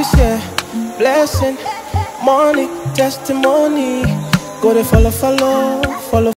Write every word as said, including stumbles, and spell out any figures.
grace, yeah, blessing, money, testimony. Go to follow, follow, follow.